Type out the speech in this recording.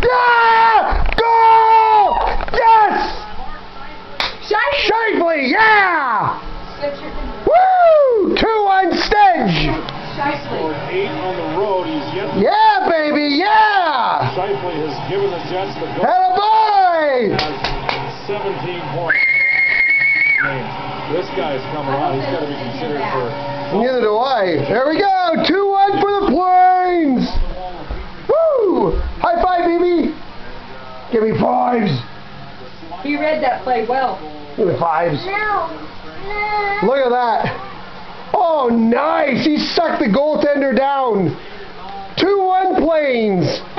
Yeah! Goal! Yes! Shifley, yeah! Woo! 2-1 Stedge! Scored 8 on the road. He's yet to... Yeah, baby, yeah! Shifley has given the Jets the goal. Atta boy! Has 17 points. This guy's coming on. He's got to be considered for... Neither do I. There we go! 2-1 for the Plains! Woo! High five, baby! Give me fives! He read that play well. Give me fives. No. Look at that. Oh, nice. He sucked the goaltender down. 2-1 Plains.